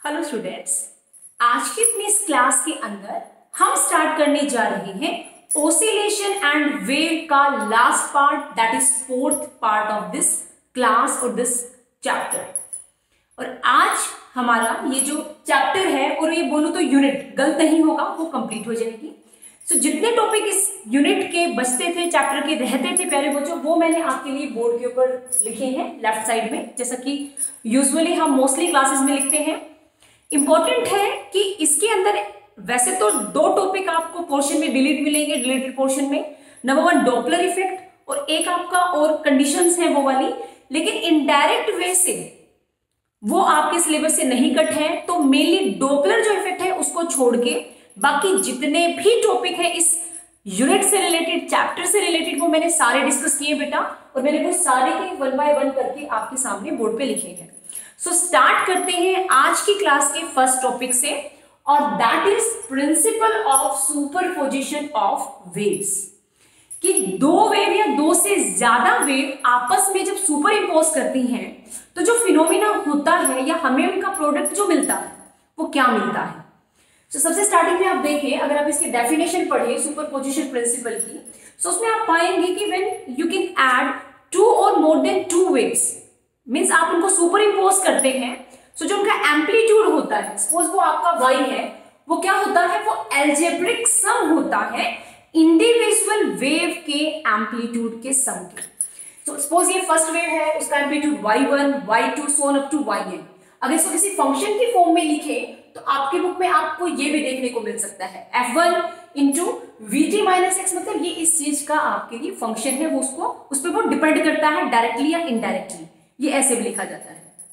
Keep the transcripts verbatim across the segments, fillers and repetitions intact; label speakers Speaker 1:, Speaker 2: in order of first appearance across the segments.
Speaker 1: Hello students, आज की अपनी इस क्लास के अंदर हम स्टार्ट करने जा रहे हैं ओसिलेशन एंड वेव का last part, that is fourth part of this class और दिस चैप्टर। और आज हमारा ये जो चैप्टर है और ये बोलूं तो यूनिट गलत नहीं होगा, वो कंप्लीट हो जाएगी। सो so, जितने टॉपिक इस यूनिट के बचते थे, चैप्टर के रहते थे प्यारे बच्चों, वो मैंने आपके लिए बोर्ड के ऊपर लिखे हैं लेफ्ट साइड में, जैसा कि यूजुअली हम मोस्टली क्लासेस में लिखते हैं। इंपॉर्टेंट है कि इसके अंदर वैसे तो दो टॉपिक आपको पोर्शन में डिलीट मिलेंगे, डिलीटेड पोर्शन में। नंबर वन डॉपलर इफेक्ट और एक आपका और कंडीशंस है वो वाली, लेकिन इनडायरेक्ट वे से वो आपके सिलेबस से नहीं कट है। तो मेनली डॉपलर जो इफेक्ट है उसको छोड़ के बाकी जितने भी टॉपिक है इस यूनिट से रिलेटेड, चैप्टर से रिलेटेड, वो मैंने सारे डिस्कस किए बेटा, और मैंने वो सारे के वन बाय वन करके आपके सामने बोर्ड पे लिखे हैं। सो so, स्टार्ट करते हैं आज की क्लास के फर्स्ट टॉपिक से, और that is principle of superposition of waves. कि दो वेव या दो से ज्यादा वेव आपस में जब सुपर इम्पोज करती हैं तो जो फिनोमिना होता है या हमें उनका प्रोडक्ट जो मिलता है वो क्या मिलता है। तो so, सबसे स्टार्टिंग में आप देखें, अगर आप इसकी डेफिनेशन पढ़िए सुपरपोजिशन प्रिंसिपल की, तो so उसमें आप पाएंगे कि when you can add two और more than two waves, means आप उनको सुपर इम्पोज करते हैं। सो so, जो उनका एम्पलीट्यूड होता है, सपोज वो आपका वाई है, वो क्या होता है, वो एल्जेब्रिक सम होता है इंडिविजुअल वेव के एम्पलीट्यूड के सम के। तो सपोज ये फर्स्ट वेव है, उसका amplitude y one, y two, so on up to y n. अगर इसको किसी फंक्शन की फॉर्म में लिखे तो आपके बुक में आपको ये भी देखने को मिल सकता है, f one into v t minus x, मतलब ये इस चीज का आपके लिए फंक्शन है, वो उसको उस पर वो डिपेंड करता है डायरेक्टली या इनडायरेक्टली, ये ऐसे भी लिखा जाता है।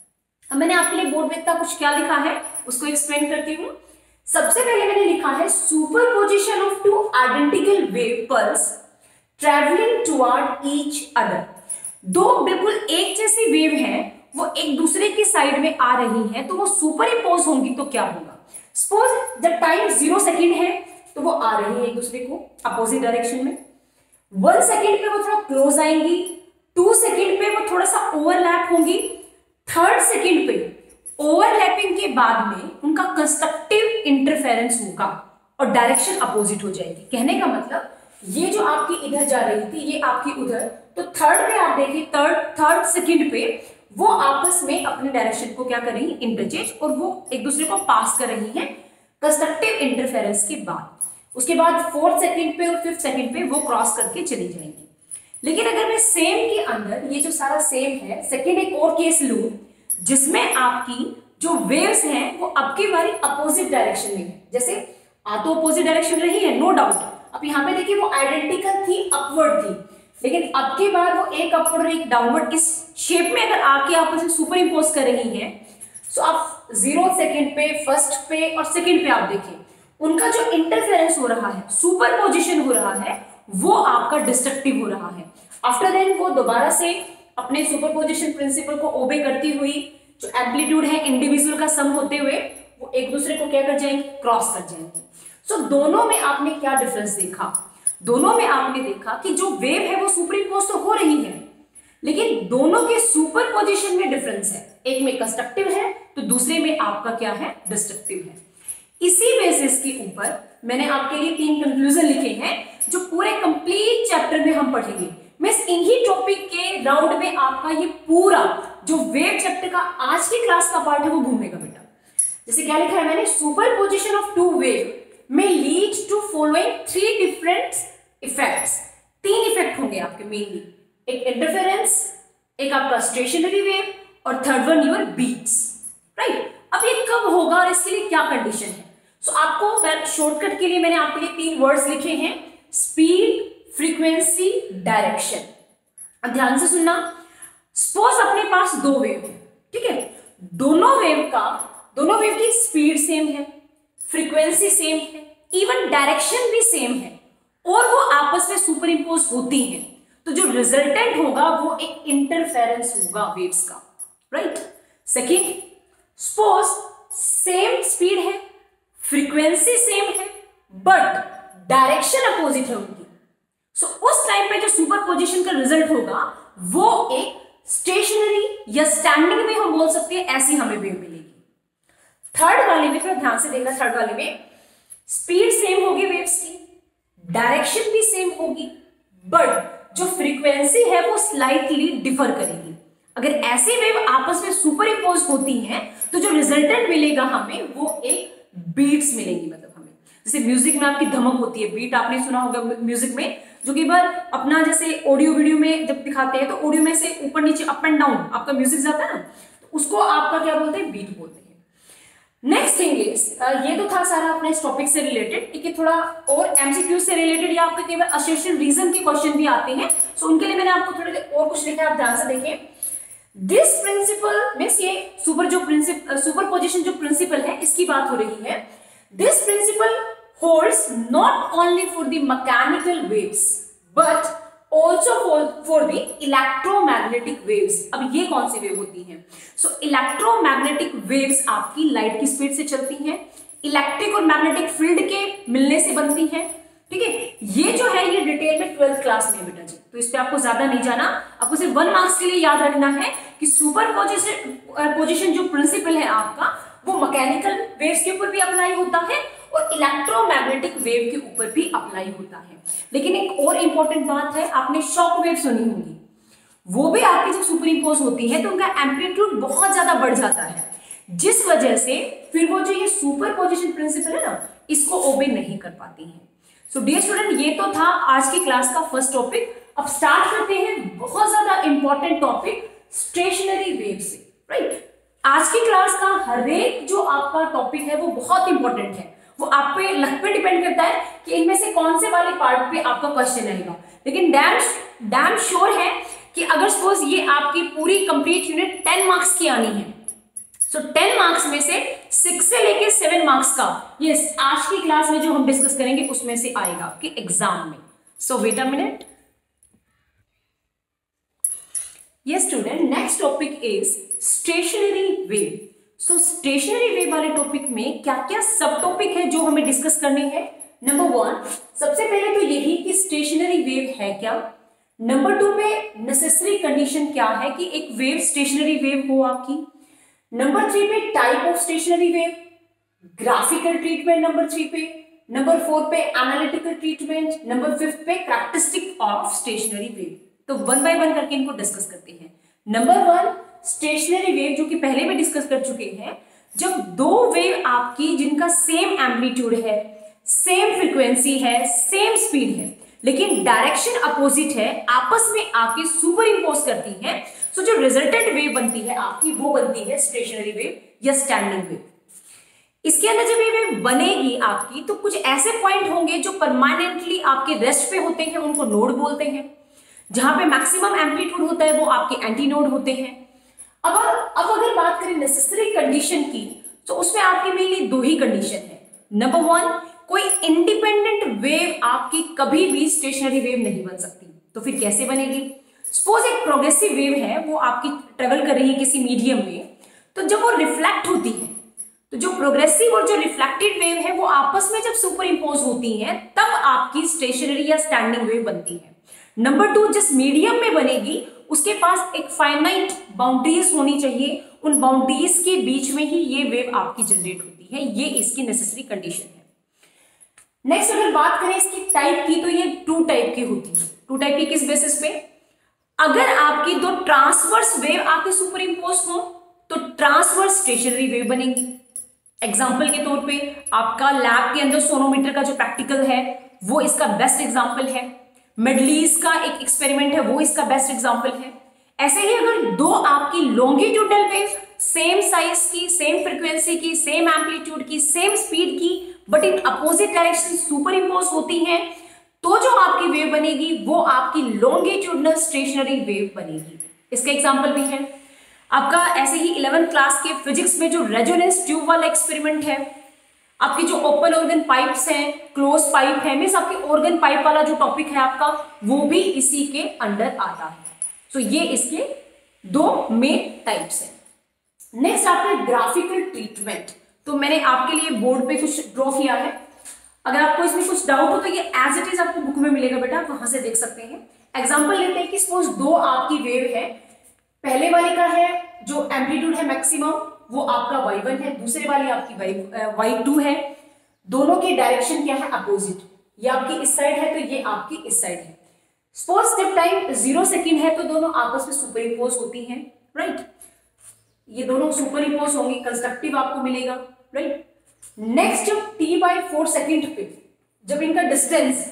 Speaker 1: अब मैंने आपके लिए बोर्ड में इतना कुछ क्या लिखा है उसको एक्सप्लेन करती हूँ। सबसे पहले मैंने लिखा है superposition of two identical wave pulse travelling toward each other. दो बिल्कुल एक जैसी वेव है, वो एक दूसरे की साइड में आ रही है, तो वो सुपर इम्पोज होंगी तो क्या होगा। सपोज जब टाइम जीरो सेकेंड है तो वो आ रही है एक दूसरे को अपोजिट डायरेक्शन में, वन सेकेंड पे वो थोड़ा क्लोज आएंगी, टू सेकेंड पे वो थोड़ा सा ओवरलैप होंगी, थर्ड सेकेंड पे ओवरलैपिंग के बाद में उनका कंस्ट्रक्टिव इंटरफेरेंस होगा और डायरेक्शन अपोजिट हो जाएगी। कहने का मतलब ये जो आपकी इधर जा रही थी ये आपकी उधर, तो थर्ड पे आप देखिए, थर्ड थर्ड सेकेंड पे वो आपस में अपने डायरेक्शन को क्या कर रही है, इंटरचेंज, और वो एक दूसरे को पास कर रही है कंस्ट्रक्टिव इंटरफेरेंस के बाद। उसके बाद फोर्थ सेकेंड पे और फिफ्थ सेकेंड पे वो क्रॉस करके चली जाएंगी। लेकिन अगर मैं सेम के अंदर ये जो सारा सेम है, सेकेंड एक और केस लूं जिसमें आपकी जो वेव्स हैं वो अब की बारी अपोजिट डायरेक्शन में है, जैसे आ तो अपोजिट डायरेक्शन रही है नो डाउट। अब यहाँ पे देखिए वो आइडेंटिकल थी, अपवर्ड थी, लेकिन अब की बार वो एक अपवर्ड और एक डाउनवर्ड इस शेप में अगर आके आपस में सुपर इम्पोज कर रही है। सो आप जीरो सेकेंड पे, फर्स्ट पे और सेकेंड पे आप देखिए उनका जो इंटरफेरेंस हो रहा है, सुपरपोजिशन हो रहा है, वो आपका डिस्ट्रक्टिव हो रहा है। आफ्टर देन वो दोबारा से अपने सुपरपोजिशन प्रिंसिपल को ओबे करती हुई, जो एम्पलीट्यूड है इंडिविजुअल का सम होते हुए, वो एक दूसरे को क्या कर जाएंगे, क्रॉस कर जाएंगे। सो so, दोनों में आपने क्या डिफरेंस देखा, दोनों में आपने देखा कि जो वेव है वो सुपर इम्पोज तो हो रही है, लेकिन दोनों के सुपरपोजिशन में डिफरेंस है, एक में कंस्ट्रक्टिव है तो दूसरे में आपका क्या है, डिस्ट्रक्टिव है। इसी बेसिस के ऊपर मैंने आपके लिए तीन कंक्लूजन लिखे हैं जो पूरे कंप्लीट चैप्टर में हम पढ़ेंगे। मिस इन्हीं टॉपिक के राउंड में आपका ये पूरा जो वेव चैप्टर का आज की क्लास का पार्ट है वो घूमेगा बेटा। जैसे क्या लिखा है मैंने, सुपरपोजिशन ऑफ टू वेव में lead to following three different effects. तीन इफेक्ट होंगे आपके मेनली, एक इंटरफेरेंस, एक आपका स्टेशनरी वेव, और third one your beats, right. अब ये कब होगा और इसके लिए क्या कंडीशन है। सो so, आपको शॉर्टकट के लिए मैंने आपके लिए तीन वर्ड्स लिखे हैं, स्पीड, फ्रीक्वेंसी, डायरेक्शन। अब ध्यान से सुनना। सपोज अपने पास दो वेव है, ठीक है, दोनों वेव का दोनों वेव की स्पीड सेम है, फ्रीक्वेंसी सेम है, इवन डायरेक्शन भी सेम है, और वो आपस में सुपर इम्पोज होती हैं, तो जो रिजल्टेंट होगा वो एक इंटरफेरेंस होगा वेव्स का, right. Second, suppose same speed है, फ्रीक्वेंसी सेम है, बट डायरेक्शन अपोजिट है उनकी। सो so, उस टाइम पे जो सुपरपोजिशन का रिजल्ट होगा वो एक स्टेशनरी या स्टैंडिंग में हम बोल सकते हैं, ऐसी हमें वेव मिलेगी। थर्ड वाले में थोड़ा ध्यान से देखना, थर्ड वाले में स्पीड सेम होगी वेव्स की, डायरेक्शन भी सेम होगी, बट जो फ्रीक्वेंसी है वो स्लाइटली डिफर करेगी। अगर ऐसी वेव आपस में सुपर इम्पोज होती हैं तो जो रिजल्टेंट मिलेगा हमें वो एक बीट्स मिलेंगी। मतलब हमें जैसे म्यूजिक में आपकी धमक होती है, बीट आपने सुना होगा म्यूजिक में, जो कि बार अपना जैसे ऑडियो वीडियो में जब दिखाते हैं तो ऑडियो में से ऊपर नीचे अप एंड डाउन आपका म्यूजिक जाता है ना, तो उसको आपका क्या बोलते हैं, बीट बोलते हैं। नेक्स्ट थिंग इज, ये तो था सारा अपने इस टॉपिक से रिलेटेड। ठीक है, थोड़ा और एमसीक्यू से रिलेटेड या आपके केवल एसोसिएशन रीजन के क्वेश्चन भी आते हैं, सो उनके लिए मैंने आपको थोड़े और कुछ लिखा है, आप ध्यान से देखें। दिस प्रिंसिपल मींस ये सुपर जो प्रिंसिपल सुपरपोजिशन जो प्रिंसिपल है इसकी बात हो रही है। This principle holds not only for the mechanical waves but also for the electromagnetic waves. अब ये कौन सी वेव होती हैं? सो इलेक्ट्रोमैग्नेटिक वेव्स आपकी लाइट की स्पीड से चलती हैं, इलेक्ट्रिक और मैग्नेटिक फील्ड के मिलने से बनती हैं। ठीक है, ये जो है ये डिटेल में ट्वेल्थ क्लास में बेटा जी, तो इस पे आपको ज्यादा नहीं जाना, आपको सिर्फ वन मार्क्स के लिए याद रखना है कि सुपर पोजिशन जो प्रिंसिपल है आपका वो मैकेनिकल वेव्स के ऊपर भी अप्लाई होता है और इलेक्ट्रोमैग्नेटिक वेव के ऊपर भी अप्लाई होता है। लेकिन एक और इंपॉर्टेंट बात है, आपने शॉक वेव सुनी होगी, वो भी आपकी जब सुपर इम्पोज होती है तो उनका एम्पलीट्यूड बहुत ज्यादा बढ़ जाता है, जिस वजह से फिर वो जो ये सुपर पोजिशन प्रिंसिपल है ना इसको ओबे नहीं कर पाती है। सो डियर स्टूडेंट, ये तो था आज की क्लास का फर्स्ट टॉपिक। अब स्टार्ट करते हैं बहुत ज्यादा इंपॉर्टेंट टॉपिक स्टेशनरी वेव से। राइट, आज की क्लास का हर एक जो आपका टॉपिक है वो बहुत इंपॉर्टेंट है, वो आप पे लक पे डिपेंड करता है कि इनमें से कौन से वाले पार्ट पे आपका क्वेश्चन आएगा। लेकिन डैम डैम श्योर है कि अगर सपोज ये आपकी पूरी कंप्लीट यूनिट टेन मार्क्स की आनी है, सो टेन मार्क्स में से सिक्स से लेके सेवन मार्क्स का ये आज की क्लास में जो हम डिस्कस करेंगे उसमें से आएगा आपके एग्जाम में। So wait a minute. Yes student, next topic is stationary wave. So stationary wave वाले टॉपिक में क्या क्या सब टॉपिक है जो हमें डिस्कस करने हैं। नंबर वन, सबसे पहले तो यही कि स्टेशनरी वेव है क्या। नंबर टू पे नेसेसरी कंडीशन क्या है कि एक वेव स्टेशनरी वेव हो आपकी। नंबर थ्री पे type of stationary wave, graphical treatment number three पे। नंबर फोर पे एनालिटिकल ट्रीटमेंट। नंबर फिफ्थ पे कैरेक्टरिस्टिक ऑफ स्टेशनरी वेव। तो वन बाय वन करके इनको डिस्कस करते हैं। नंबर वन, स्टेशनरी वेव, जो कि पहले भी डिस्कस कर चुके हैं, जब दो वेव आपकी जिनका सेम एम्पलीट्यूड है, सेम फ्रीक्वेंसी है, सेम स्पीड है, लेकिन डायरेक्शन अपोजिट है, आपस में आके सुपर इम्पोज करती है, सो जो रिजल्टेंट वेव बनती है आपकी वो बनती है स्टेशनरी वेव या स्टैंडिंग वेव। इसके अंदर जब ये वेव बनेगी आपकी तो कुछ ऐसे पॉइंट होंगे जो परमानेंटली आपके रेस्ट पे होते हैं, उनको नोड बोलते हैं। जहां पे मैक्सिमम एम्पलीट्यूड होता है वो आपके एंटी नोड होते हैं। अब अब अगर बात करें नेसेसरी कंडीशन की तो उसमें आपकी मेनली दो ही कंडीशन है। नंबर वन, कोई इंडिपेंडेंट वेव आपकी कभी भी स्टेशनरी वेव नहीं बन सकती। तो फिर कैसे बनेगी? सपोज एक प्रोग्रेसिव वेव है, वो आपकी ट्रेवल कर रही है किसी मीडियम में, तो जब वो रिफ्लेक्ट होती है तो जो प्रोग्रेसिव और जो रिफ्लेक्टेड वेव है वो आपस में जब सुपर इम्पोज होती हैं तब आपकी स्टेशनरी या स्टैंडिंग वेव बनती है। नंबर टू, जिस मीडियम में बनेगी उसके पास एक फाइनाइट बाउंड्रीज होनी चाहिए, उन बाउंड्रीज के बीच में ही ये वेव आपकी जनरेट होती है। ये इसकी नेसेसरी कंडीशन है। नेक्स्ट अगर बात करें इसकी टाइप की तो ये टू टाइप की होती है। टू टाइप की किस बेसिस पे? अगर आपकी दो ट्रांसवर्स वेव आपके सुपर इम्पोज हो तो ट्रांसवर्स स्टेशनरी वेव बनेगी। एग्जाम्पल के तौर पे आपका लैब के अंदर सोनोमीटर का जो प्रैक्टिकल है वो इसका बेस्ट एग्जाम्पल है। मेडलीज का एक एक्सपेरिमेंट है वो इसका बेस्ट एग्जाम्पल है। ऐसे ही अगर दो आपकी लॉन्गिट्यूडनल वेव सेम साइज की, सेम फ्रीक्वेंसी की, सेम एम्पलीट्यूड की, सेम स्पीड की, but in opposite direction superimpose होती हैं तो जो आपकी वेव बनेगी वो आपकी लॉन्गिट्यूडनल स्टेशनरी वेव बनेगी। इसका एग्जाम्पल भी है आपका ऐसे ही इलेवेंथ क्लास के फिजिक्स में जो रेजोनेंस ट्यूब वाला एक्सपेरिमेंट है, आपकी जो ओपन ऑर्गन पाइप्स हैं, क्लोज पाइप है, मींस आपके ऑर्गन पाइप वाला जो टॉपिक है आपका वो भी इसी के अंडर आता है। तो ये इसके दो मेन टाइप्स हैं। नेक्स्ट आपका ग्राफिकल ट्रीटमेंट, तो मैंने आपके लिए बोर्ड पे कुछ ड्रॉ किया है। अगर आपको इसमें कुछ डाउट हो तो ये एज इट इज आपको बुक में मिलेगा बेटा, आप वहां से देख सकते हैं। एग्जाम्पल लेते हैं कि सपोज दो आपकी वेव है, पहले वाले का है जो एम्पलीट्यूड है मैक्सिमम वो आपका वाई वन है, दूसरे वाली आपकी वाई वाई टू है। दोनों की डायरेक्शन क्या है? अपोजिट। ये आपकी इस साइड है तो ये आपकी इस साइड है। Suppose step time zero second है तो दोनों आपस में सुपर इम्पोज होती हैं, राइट। ये दोनों सुपर इम्पोज होंगी, कंस्ट्रक्टिव आपको मिलेगा, राइट। नेक्स्ट जब टी बाई फोर सेकेंड पे जब इनका डिस्टेंस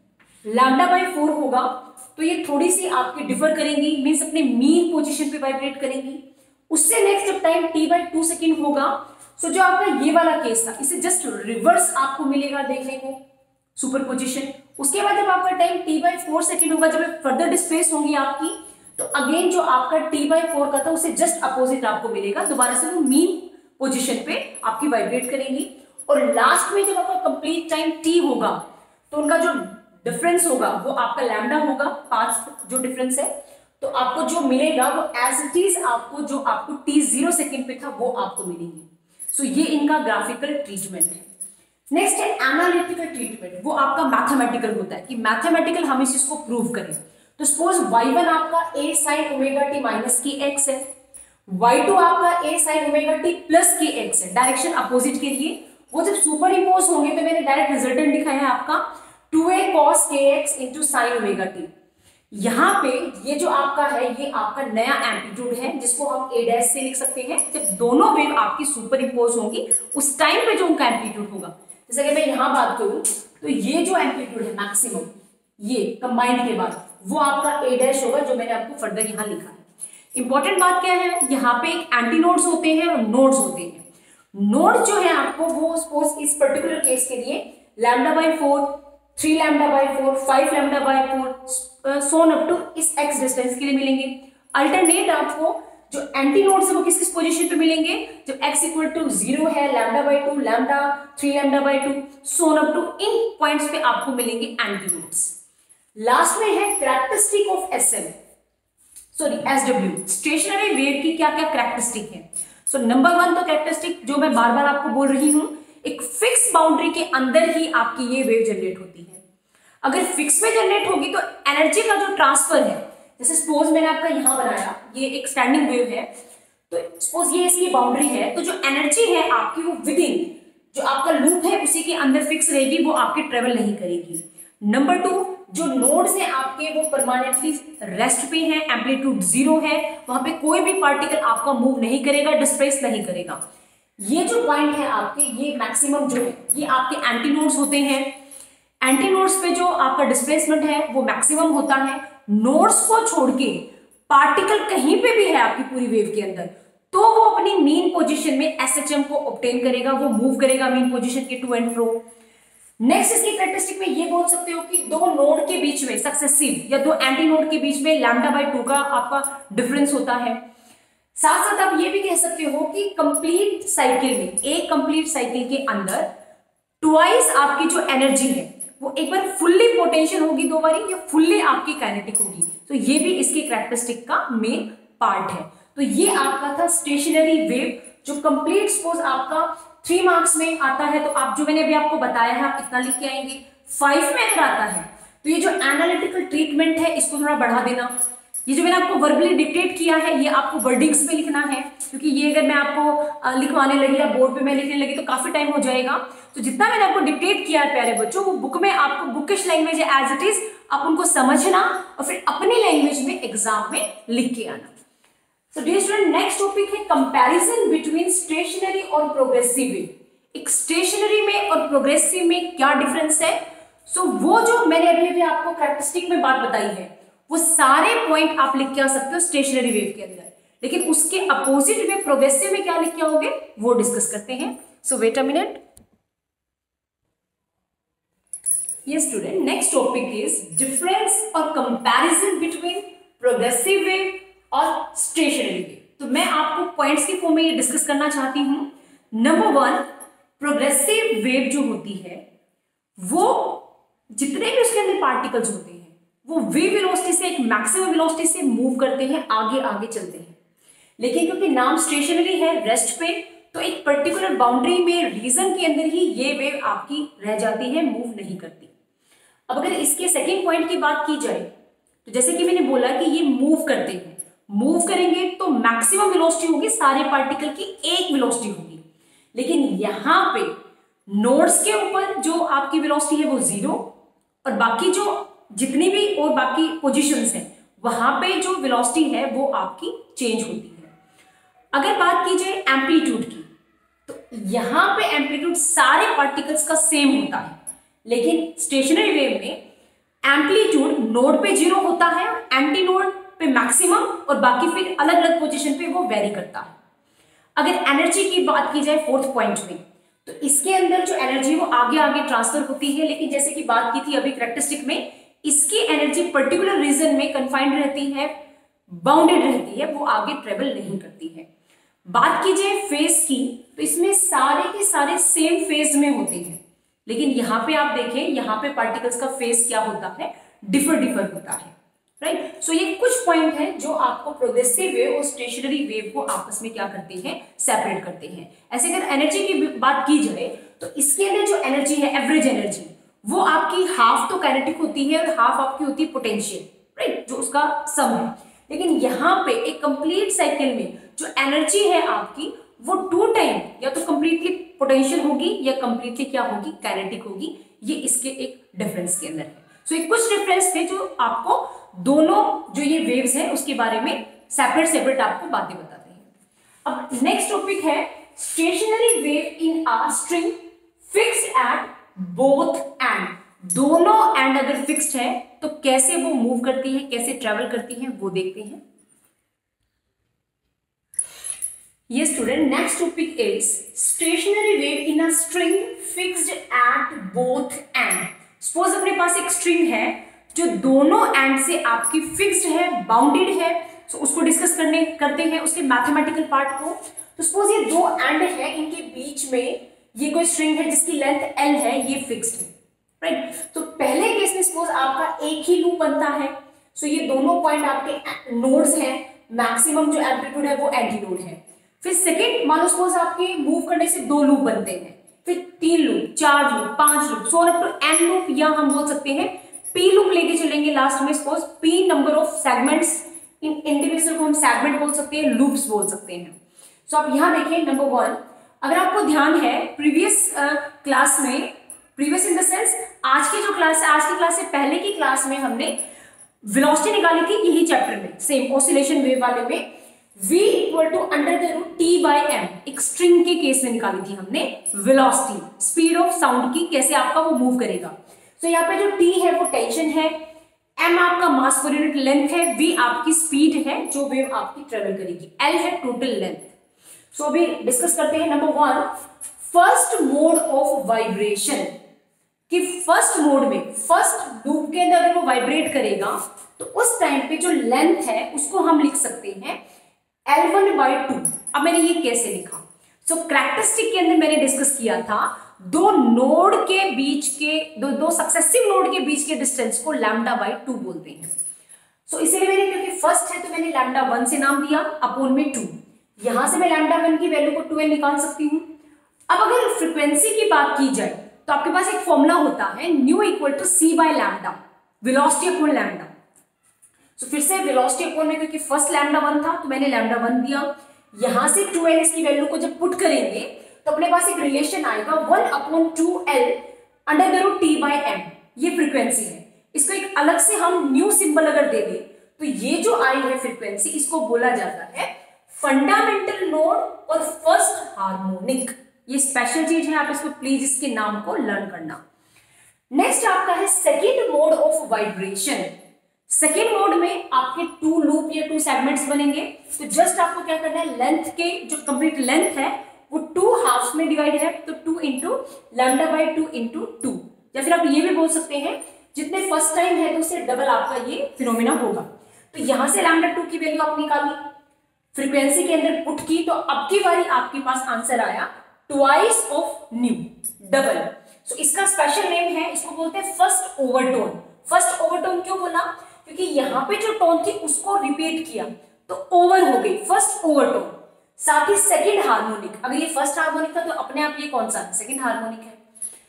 Speaker 1: लैम्डा बाई फोर होगा तो ये थोड़ी सी आपकी डिफर करेंगी, मीन्स अपने मीन पोजीशन पे वाइब्रेट करेंगी। उससे नेक्स्ट जब time T by two second होगा तो जो आपका ये वाला केस था इसे जस्ट रिवर्स आपको मिलेगा देखने को, सुपर पोजिशन। उसके बाद जब आपका time T by four second होगा, जब फर्दर डिस्प्लेस होंगी आपकी, तो अगेन जो आपका टी बाई फोर का था उसे जस्ट अपोजिट आपको मिलेगा, दोबारा से वो मीन पोजीशन पे आपकी वाइब्रेट करेंगी। और लास्ट में जब आपका कंप्लीट टाइम टी होगा तो उनका जो डिफरेंस होगा वो आपका लैम्डा होगा, पांच जो डिफरेंस है, तो आपको जो मिलेगा वो एज इट इज आपको जो आपको टी जीरो सेकेंड पे था वो आपको मिलेगी। सो so, ये इनका ग्राफिकल ट्रीटमेंट है। नेक्स्ट है एनालिटिकल ट्रीटमेंट। वो आपका मैथमेटिकल होता है कि मैथमेटिकल हम इस चीज को प्रूव करें। तो सपोज वाई वन आपका A sine omega T minus K X है, वाई टू आपका A sine omega T plus K X है, डायरेक्शन अपोजिट के लिए। वो जब सुपर इम्पोज होंगे तो मैंने डायरेक्ट रिजल्टेंट दिखाया है आपका two A cos K X into sine omega T. यहाँ पे ये जो आपका है ये आपका नया एम्पलीट्यूड है जिसको हम ए डैश से लिख सकते हैं। जब दोनों वेव आपकी सुपर इम्पोज होंगी उस टाइम पे जो उनका एम्पलीट्यूड होगा, जैसे कि मैं यहाँ बात करूं तो ये जो एम्पलीट्यूड है मैक्सिमम, ये कंबाइंड के बाद वो आपका ए डैश होगा, जो मैंने आपको फर्दर यहाँ लिखा है। इंपॉर्टेंट बात क्या है, यहाँ पे एक एंटी नोड्स होते हैं और नोड्स होते हैं। नोड जो है आपको वो सपोज इस पर्टिकुलर केस के लिए lambda by four, three lambda by four, five lambda by four, so on up to इस एक्स डिस्टेंस के लिए मिलेंगे। अल्टरनेट आपको जो एंटी नोड्स है वो किस किस पोजीशन पे मिलेंगे, जब x इक्वल टू जीरो है, lambda by two, lambda, three lambda by two, so on up to, इन पॉइंट्स पे आपको मिलेंगे एंटी नोड्स। लास्ट में है characteristic of S M, sorry S W, stationary wave की क्या क्या कैरेक्टरिस्टिक है। सो नंबर वन तो कैरेक्टरिस्टिक जो मैं बार बार आपको बोल रही हूं, एक फिक्स बाउंड्री के अंदर ही आपकी ये वेव जनरेट होती है। अगर फिक्स में जनरेट होगी तो एनर्जी का जो ट्रांसफर है, जैसे सपोज मैंने आपका यहां बनाया, ये एक स्टैंडिंग वेव है, तो सपोज ये इसकी बाउंड्री है, तो जो एनर्जी है आपकी वो विद इन जो आपका लूप है उसी के अंदर फिक्स रहेगी, वो आपकी ट्रेवल नहीं करेगी। नंबर टू, जो नोड्स हैं आपके वो परमानेंटली रेस्ट पे हैं, एम्पलीट्यूड जीरो है, वहां पे कोई भी पार्टिकल आपका मूव नहीं करेगा, डिस्प्लेस नहीं करेगा। ये जो पॉइंट है आपके, ये मैक्सिमम जो है ये आपके एंटी नोड्स होते हैं। एंटी नोड्स पे जो आपका डिस्प्लेसमेंट है वो मैक्सिमम होता है। नोड्स को छोड़ के पार्टिकल कहीं पे भी है आपकी पूरी वेव के अंदर, तो वो अपनी मीन पोजीशन में एसएचएम को ऑब्टेन करेगा, वो मूव करेगा मीन पोजीशन के टू एंड फ्रो। नेक्स्ट इसकी कैरेक्टरिस्टिक में ये बोल सकते हो कि दो नोड के बीच में सक्सेसिव या दो एंटी नोड के बीच में लैम्डा बाई टू का आपका डिफरेंस होता है। साथ साथ आप ये भी कह सकते हो कि कंप्लीट साइकिल में, एक कंप्लीट साइकिल के अंदर ट्वाइस आपकी जो एनर्जी है वो एक बार फुल्ली पोटेंशियल होगी दो बारी, या फुल्ली आपकी काइनेटिक होगी। तो ये भी इसकी कैरेक्टरिस्टिक का मेन पार्ट है। तो ये आपका था स्टेशनरी वेव, जो कंप्लीट सपोज आपका थ्री मार्क्स में आता है, तो आप जो मैंने अभी आपको बताया है आप कितना लिख के आएंगे, फाइव में अगर आता है तो ये जो एनालिटिकल ट्रीटमेंट है इसको थोड़ा बढ़ा देना। ये जो मैंने आपको वर्बली डिक्टेट किया है ये आपको वर्डिंग्स में लिखना है, क्योंकि ये अगर मैं आपको लिखवाने लगी या बोर्ड पे मैं लिखने लगी तो काफी टाइम हो जाएगा। तो जितना मैंने आपको डिक्टेट किया है प्यारे बच्चों, वो बुक में आपको bookish language as it is आप उनको समझना और फिर अपनी लैंग्वेज में एग्जाम में लिख के आना। So dear student, next topic है कंपैरिजन बिटवीन स्टेशनरी और प्रोग्रेसिव वेव। एक स्टेशनरी में और प्रोग्रेसिव में क्या डिफरेंस है। सो so, वो जो मैंने अभी अभी आपको कैरेक्टरिस्टिक में बात बताई है वो सारे पॉइंट आप लिख के आ सकते हो स्टेशनरी वेव के अंदर, लेकिन उसके अपोजिट में प्रोग्रेसिव में क्या लिख के आओगे वो डिस्कस करते हैं। So wait a minute. Yes student, next topic is difference और कंपैरिजन बिटवीन प्रोग्रेसिव वेव और स्टेशनरी वेव। तो मैं आपको पॉइंट्स के फॉर्म में ये डिस्कस करना चाहती हूं। नंबर वन, प्रोग्रेसिव वेव जो होती है वो जितने भी उसके अंदर पार्टिकल्स होते हैं वो वेव वेलोसिटी से एक मैक्सिमम वेलोसिटी से मूव करते हैं, आगे आगे चलते हैं। लेकिन क्योंकि नाम स्टेशनरी है, रेस्ट पे, तो एक पर्टिकुलर बाउंड्री में रीजन के अंदर ही ये वेव आपकी रह जाती है, मूव नहीं करती। अब अगर इसके सेकेंड पॉइंट की बात की जाए तो जैसे कि मैंने बोला कि ये मूव करते हैं, मूव करेंगे तो मैक्सिमम वेलोसिटी होगी सारे पार्टिकल की एक वेलोसिटी होगी, लेकिन यहां पे नोड्स के ऊपर जो आपकी वेलोसिटी है वो जीरो, और बाकी जो जितनी भी और बाकी पोजीशंस हैं वहां पे जो वेलोसिटी है वो आपकी चेंज होती है। अगर बात की जाए एम्पलीट्यूड की, तो यहां पे एम्पलीट्यूड सारे पार्टिकल्स का सेम होता है, लेकिन स्टेशनरी वेव में एम्पलीट्यूड नोड पे जीरो होता है, एंटी नोड पे मैक्सिमम, और बाकी फिर अलग अलग पोजीशन पे वो वेरी करता है। अगर एनर्जी की बात की जाए फोर्थ पॉइंट में, तो इसके अंदर जो एनर्जी वो आगे आगे ट्रांसफर होती है, लेकिन जैसे कि बात की थी अभी कैरेक्टरिस्टिक में, इसकी एनर्जी पर्टिकुलर रीजन में कन्फाइंड रहती है, बाउंडेड रहती है, वो आगे ट्रेवल नहीं करती है। बात की जाए फेज की, तो इसमें सारे के सारे सेम फेज में होते हैं, लेकिन यहां पे आप देखें, यहां पे पार्टिकल्स का फेज क्या होता है, डिफर डिफर होता है, राइट। सो ये कुछ पॉइंट है जो आपको प्रोग्रेसिव वेव और स्टेशनरी वेव को आपस में क्या करते हैं, सेपरेट करते हैं। ऐसे अगर एनर्जी की बात की जाए, तो इसके अंदर जो एनर्जी है, एवरेज एनर्जी, वो आपकी हाफ तो काइनेटिक होती है और हाफ आपकी होती है पोटेंशियल, राइट, जो उसका सम है। लेकिन यहाँ पे एक कंप्लीट साइकिल में जो एनर्जी है आपकी, वो टू टाइम या तो कंप्लीटली पोटेंशियल होगी या कंप्लीटली क्या होगी, काइनेटिक होगी। ये इसके एक डिफरेंस के अंदर है। सो so, ये कुछ डिफरेंस थे जो आपको दोनों जो ये वेव्स हैं उसके बारे में सेपरेट सेपरेट आपको बातें बताते हैं। अब नेक्स्ट टॉपिक है stationary wave in a string fixed at both end. दोनों एंड अगर फिक्स्ड है तो कैसे वो मूव करती है, कैसे ट्रेवल करती है, वो देखते हैं। ये student, next topic is stationary wave in a string fixed at both end. Suppose अपने पास एक स्ट्रिंग है जो दोनों एंड से आपकी फिक्स्ड है, बाउंडेड है, तो उसको डिस्कस करने करते हैं उसके मैथमेटिकल पार्ट को। तो सपोज ये दो एंड है, इनके बीच में ये कोई स्ट्रिंग है जिसकी लेंथ एल है, ये फिक्स्ड है, राइट। तो पहले केस में सपोज आपका एक ही लूप बनता है, सो ये दोनों पॉइंट आपके नोड्स हैं, मैक्सिमम जो एम्पलीट्यूड है वो एंटी नोड है। फिर सेकेंड, मान लो सपोज आपके मूव करने से दो लूप बनते हैं, फिर तीन लूप, चार लूप, पांच loop, so up to N loop, या हम बोल सकते हैं पी लूप लेके चलेंगे लास्ट में। Suppose P number of segments, इन इंडिविजुअल को हम सेगमेंट बोल सकते हैं, लूप्स बोल सकते हैं। सो आप यहां देखिए, नंबर वन, अगर आपको ध्यान है प्रीवियस क्लास में, प्रीवियस इन द सेंस आज की जो क्लास है, आज की क्लास से पहले की क्लास में हमने वेलोसिटी निकाली थी, यही चैप्टर में, सेम ऑसिलेशन वेव वाले में, v equal to under the root T by M, एक स्ट्रिंग के केस में निकाली थी हमने वेलोसिटी, स्पीड ऑफ साउंड की, कैसे आपका वो मूव करेगा। तो so, यहाँ पे जो t है वो टेंशन है, m आपका मास पर यूनिट लेंथ है, v आपकी स्पीड है जो वेव आपकी ट्रेवल करेगी, l है टोटल लेंथ। सो so, अभी डिस्कस करते हैं। Number one, first mode of vibration, कि फर्स्ट मोड में, फर्स्ट लूप के अंदर अगर वो वाइब्रेट करेगा तो उस टाइम पे जो लेंथ है उसको हम लिख सकते हैं एल वन बाई टू। अब मैंने ये कैसे लिखा, सो कैरेक्टरिस्टिक के अंदर मैंने डिस्कस किया था दो नोड के बीच के, दो दो सक्सेसिव नोड के बीच के डिस्टेंस को लैम्डा बाई टू बोलते हैं। सो so, इसीलिए मैंने, क्योंकि फर्स्ट है तो मैंने लैम्डा वन से नाम दिया, अपोन में टू, यहां से मैं लैम्डा वन की वैल्यू को ट्वेल्व निकाल सकती हूँ। अब अगर फ्रीक्वेंसी की बात की जाए तो आपके पास एक फॉर्मूला होता है, nu equal to C by lambda, velocity upon lambda. तो फिर से वेलोसिटी अपॉन में, क्योंकि फर्स्ट लैम्डा वन था तो मैंने लैम्डा वन दिया, यहां से टू एल इसकी वैल्यू को जब पुट करेंगे तो अपने पास एक रिलेशन आएगा one upon two L under the root T by M, ये फ्रीक्वेंसी है। इसको एक अलग से हम न्यू सिंबल अगर दे दें तो ये जो आई है फ्रीक्वेंसी, इसको बोला जाता है फंडामेंटल नोड और फर्स्ट हार्मोनिक। ये स्पेशल चीज है, आप इसको प्लीज इसके नाम को लर्न करना। नेक्स्ट आपका है second mode of vibration. Second mode में आपके टू लूप या टू सेगमेंट्स बनेंगे, तो जस्ट आपको क्या करना है, लेंथ के जो कंप्लीट लेंथ है वो टू हाफ्स में डिवाइड है, तो two into lambda by two into two, या फिर आप ये भी बोल सकते हैं जितने फर्स्ट टाइम है तो उससे डबल आपका ये फिनोमेना होगा। तो यहां से लैम्डा टू की वैल्यू आप निकाली, फ्रीक्वेंसी के अंदर पुट की, तो अब की बारी आपके पास आंसर आया twice of nu, double. So इसका स्पेशल नेम है, इसको बोलते हैं फर्स्ट ओवरटोन। फर्स्ट ओवरटोन क्यों बोला, क्योंकि यहां पे जो टोन थी उसको रिपीट किया तो ओवर हो गई, फर्स्ट ओवरटोन। साथ ही सेकंड हार्मोनिक, अगर ये फर्स्ट हार्मोनिक था तो अपने आप ये कौन सा सेकंड हार्मोनिक है।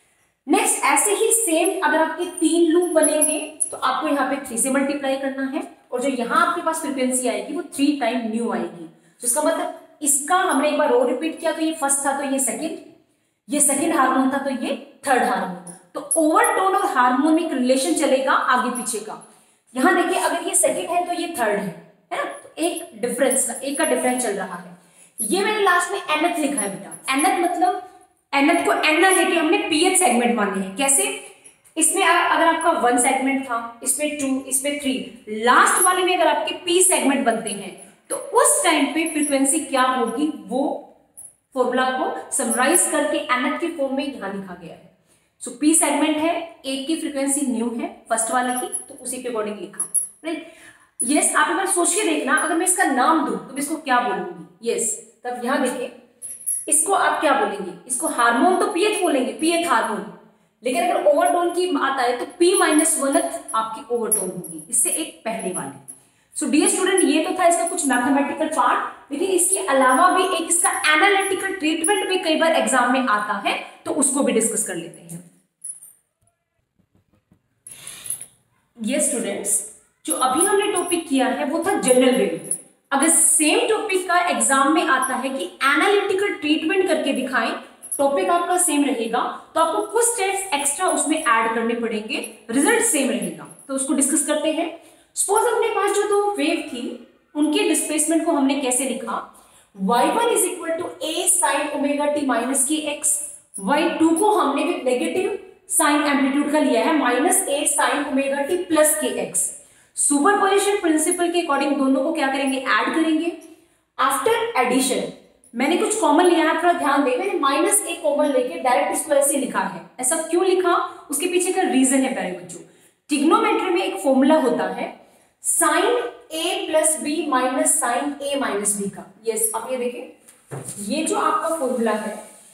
Speaker 1: नेक्स्ट ऐसे ही सेम अगर आपके तीन लूप बनेंगे तो आपको यहाँ पे थ्री से मल्टीप्लाई करना है और जो यहाँ आपके पास फ्रीक्वेंसी आएगी वो थ्री टाइम न्यू आएगी। तो इसका मतलब इसका हमने एक बार रो रिपीट किया तो ये फर्स्ट था तो ये सेकंड, ये सेकंड हार्मोन था तो ये थर्ड हार्मोन। तो ओवरटोन और हार्मोन में एक रिलेशन चलेगा आगे पीछे का। यहाँ देखिए अगर ये सेकंड है तो ये थर्ड है, है ना, तो एक डिफरेंस का एक का डिफरेंस चल रहा है। ये मैंने लास्ट में एनथ लिखा है बेटा। एनथ मतलब एनथ को एन ना लेके हमने पीएच सेगमेंट माने हैं। कैसे? इसमें अगर आपका वन सेगमेंट था, इसमें टू, इसमें थ्री, लास्ट वाले में अगर आपके पी सेगमेंट बनते हैं तो उस टाइम पे फ्रीक्वेंसी क्या होगी वो फॉर्मूला को समराइज करके एनथ के फॉर्म में यहां लिखा गया है। सो पी सेगमेंट है, एक की फ्रीक्वेंसी न्यू है फर्स्ट वाले की, तो उसी के अकॉर्डिंग लिखा। Right, yes. आप एक बार सोच के देखना, अगर मैं इसका नाम दूं तो मैं इसको क्या बोलूंगी? यस, तब यहां देखिए इसको आप क्या बोलेंगे? इसको हार्मोन तो पीएच बोलेंगे, पीएच हार्मोन। लेकिन अगर ओवरटोन की बात आए तो पी माइनस वन आपकी ओवरटोन होगी, इससे एक पहले वाली। सो डियर स्टूडेंट, ये तो था इसका कुछ मैथमेटिकल पार्ट, लेकिन इसके अलावा भी एक इसका एनालिटिकल ट्रीटमेंट भी कई बार एग्जाम में आता है, तो उसको भी डिस्कस कर लेते हैं। ये स्टूडेंट्स, जो अभी हमने टॉपिक किया है वो था जनरल वेव। अगर सेम टॉपिक का एग्जाम में आता है कि एनालिटिकल ट्रीटमेंट करके दिखाएं, टॉपिक आपका सेम रहेगा तो आपको कुछ स्टेप्स एक्स्ट्रा उसमें ऐड करने पड़ेंगे, रिजल्ट सेम रहेगा। तो उसको डिस्कस करते हैं। सपोज अपने पास जो दो वेव थी उनके डिस्प्लेसमेंट को हमने कैसे लिखा? Y one is equal to A sine omega T minus के एक्स। वाई टू को हमने भी नेगेटिव साइन एम्पलीट्यूड का लिया है, minus A sine omega T plus K X. Superposition principle के अकॉर्डिंग दोनों को क्या करेंगे? ऐड करेंगे। आफ्टर एडिशन मैंने कुछ कॉमन लिया है, थोड़ा ध्यान दें। मैंने माइनस ए कॉमन लेके डायरेक्ट इसको ऐसे लिखा है। ऐसा क्यों लिखा? उसके पीछे का रीजन है प्यारे बच्चों। ट्रिग्नोमेट्री में एक फॉर्मूला होता है sine A plus B minus sine A minus B का। यस, आप ये देखें, ये जो आपका फॉर्मूला है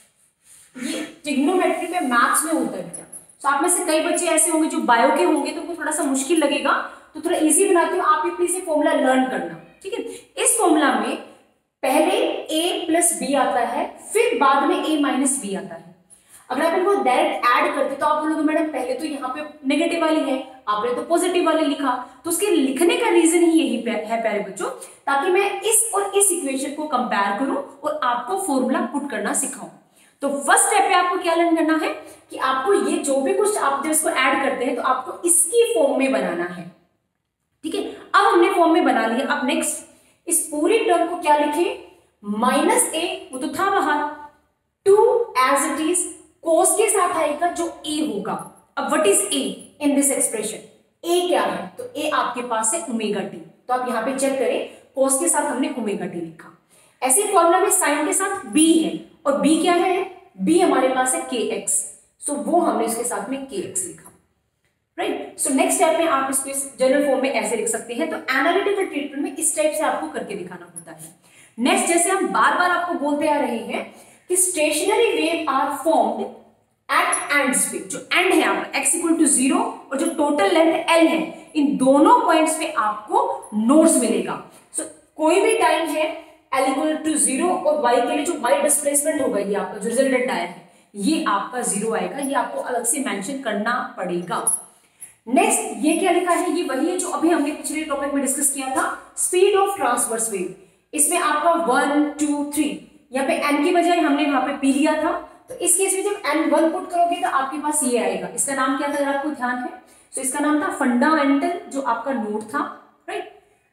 Speaker 1: ये ट्रिग्नोमेट्री में मैथ्स में होता है बेटा। तो आप में से कई बच्चे ऐसे होंगे जो बायो के होंगे तो उनको थोड़ा सा मुश्किल लगेगा, तो थोड़ा इजी बनाती हूँ, आप ये प्लीज ये फॉर्मूला लर्न करना, ठीक है। इस फॉर्मूला में पहले a प्लस बी आता है, फिर बाद में a माइनस बी आता है। अगर आप इनको डायरेक्ट ऐड करते तो आप बोलोगे मैडम पहले तो यहाँ पे नेगेटिव वाली है, आपने तो पॉजिटिव वाली लिखा। तो उसके लिखने का रीजन ही यही है प्यारे बच्चों, ताकि मैं इस और इस इक्वेशन को कंपेयर करूं और आपको फॉर्मूला पुट करना सिखाऊं। तो फर्स्ट स्टेप पे आपको क्या लर्न करना है कि आपको ये जो भी कुछ आप जब इसको ऐड करते हैं तो आपको इसकी फॉर्म में बनाना है, ठीक है। अब हमने फॉर्म में बना लिया। अब नेक्स्ट इस पूरी टर्म को क्या लिखे? माइनस ए, वो तो था बाहर, two as it is cos के साथ आएगा जो ए होगा। अब what is A in this expression? A क्या है? तो ए आपके पास है ओमेगा टी। तो आप यहां पे चेक करें, कोस के साथ हमने ओमेगा टी लिखा। ऐसे फॉर्मूला में साइन के साथ बी है, और बी क्या है? बी हमारे पास है के एक्स, सो वो हमने इसके साथ में के एक्स लिखा। राइट, सो नेक्स्ट स्टेप में आप इसको इस जनरल फॉर्म में ऐसे लिख सकते हैं। तो एनालिटिकल ट्रीटमेंट में इस टाइप से आपको करके दिखाना होता है। नेक्स्ट, जैसे हम बार बार आपको बोलते आ रहे हैं कि stationary wave are formed at ends पे। जो एंड है आपका एक्स इक्वल टू जीरो और जो टोटल लेंथ एल है, इन दोनों पॉइंट्स पे आपको नोड्स मिलेगा। सो so, कोई भी टाइम है एल इक्वल टू जीरो और वाई के लिए जो वाई डिस्प्लेसमेंट होगा, ये आपका जो रिजल्टेंट आया है ये आपका जीरो आएगा। ये आपको अलग से मेंशन करना पड़ेगा। नेक्स्ट, ये क्या लिखा है? ये वही है जो अभी हमने पिछले टॉपिक में डिस्कस किया था, स्पीड ऑफ ट्रांसवर्स वेव। इसमें आपका वन टू थ्री, यहाँ पे एन की बजाय हमने वहां पे पी लिया था। तो इस केस में जब एन वन पुट करोगे तो आपके पास ये आएगा। इसका नाम क्या था अगर आपको ध्यान है? तो इसका नाम था फंडामेंटल, जो आपका नोड था। राइट,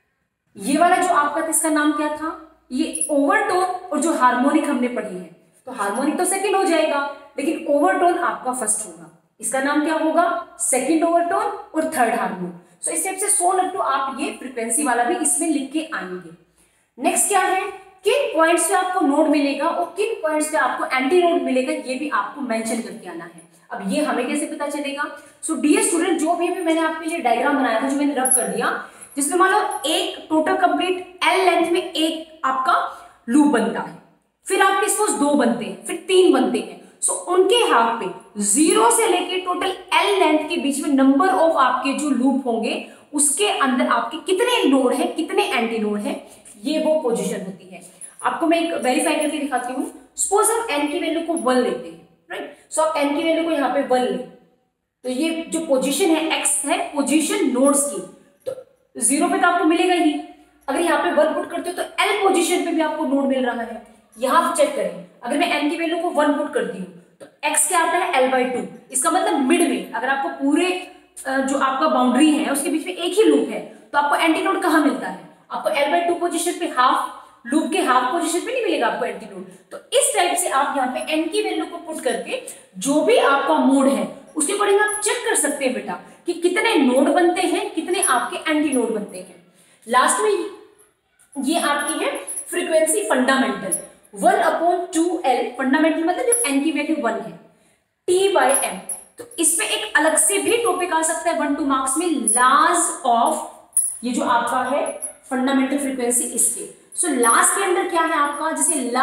Speaker 1: ये वाला जो आपका था इसका नाम क्या था? ये ओवरटोन और जो हार्मोनिक हमने पढ़ी है। तो हार्मोनिक तो सेकेंड हो जाएगा, लेकिन ओवरटोन आपका फर्स्ट होगा। इसका नाम क्या होगा? सेकंड ओवरटोन और थर्ड हार्मोन। सो इस टाइप से सो लग तो आप ये फ्रीक्वेंसी वाला भी इसमें लिख के आएंगे। नेक्स्ट क्या है? किन पॉइंट्स पे आपको नोड मिलेगा और किन पॉइंट्स पे आपको एंटी नोड मिलेगा, ये भी आपको मेंशन करके आना है। अब ये हमें कैसे पता चलेगा? सो डियर स्टूडेंट, जो भी अभी मैंने आपके लिए डायग्राम बनाया था, जो मैंने रब कर दिया, जिसमें मान लो एक टोटल कंप्लीट एल लेंथ में एक आपका लूप बनता है, फिर आपके सपोज दो बनते हैं, फिर तीन बनते हैं। सो so, उनके हाफ पे जीरो से लेके टोटल एल लेंथ के बीच में नंबर ऑफ आपके जो लूप होंगे, उसके अंदर आपके कितने नोड है, कितने एंटी नोड है, ये वो पोजीशन होती है। आपको मैं एक वेरीफाई करके दिखाती हूँ। सपोज हम एन की वैल्यू को वन लेते हैं, राइट। सो आप एन की वैल्यू को यहाँ पे वन लें, तो ये जो पोजीशन है एक्स है पोजीशन नोड्स की, तो जीरो पे तो आपको मिलेगा ही। अगर यहाँ पे वन पुट करते हो तो एल पोजीशन पे भी आपको नोड मिल रहा है। यहाँ आप चेक करें, अगर मैं एन की वैल्यू को वन पुट करती हूँ तो एक्स क्या आता है एल बाई टू, इसका मतलब मिड में अगर आपको पूरे जो आपका बाउंड्री है उसके बीच में एक ही लूप है तो आपको एंटी नोड कहाँ मिलता है, आपको एल बाई टू पोजिशन पे हाफ लूप के हाफ पोजीशन पे नहीं मिलेगा आपको एंटी नोड। तो इस टाइप से आप यहाँ पे एन की वैल्यू को पुट करके जो भी आपका मोड है उसके अकॉर्डिंग आप चेक कर सकते हैं बेटा कि कितने नोड बनते हैं, कितने आपके एंटी नोड बनते हैं। लास्ट में ये आपकी है frequency fundamental, one upon two L fundamental मतलब जो एन की वैल्यू वन है टी बाई एम। तो इसमें एक अलग से भी टॉपिक आ सकता है वन टू मार्क्स में, लाज ऑफ ये जो आपका है फंडामेंटल फ्रीक्वेंसी इसके। सो so, लास्ट के अंदर क्या है आपका, जैसे लॉ